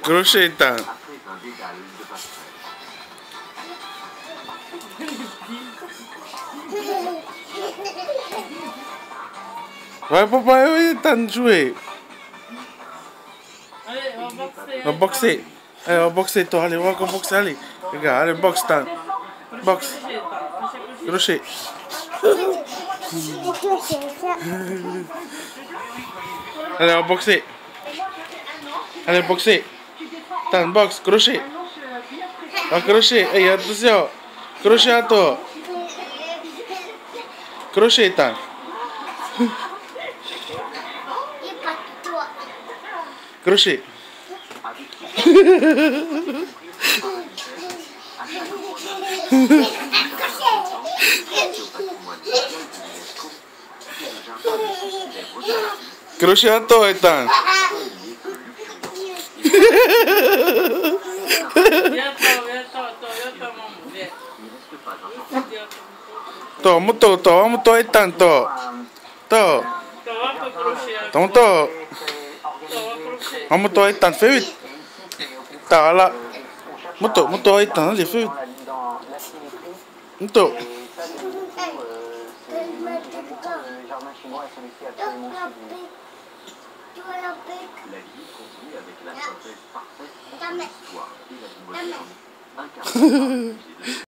Crochet Ethan. Ouais, papa, Ethan jouer. Allez, on va boxer. On va boxer. Allez, on va boxer toi. Allez, on va boxer. Allez, regarde, allez, boxe Ethan. Boxe. Crochet. Allez, on va boxer. Allez, boxer. Ethan, boxe, crochet. Ah, crochet. Hey, attention. Crochet à toi. Crochet Ethan. Crochet. Crochet à toi, Ethan. Tuh, mutu, tuh, mutu Ethan, tuh. Tuh. Tuh, tuh. Kamu tuh Ethan, fais vite. Tuh, là. Mutu Ethan, allez, fais vite. Mutu. La vie continue avec la synthèse parfaite de l'histoire et la dimension incarnée par le musée de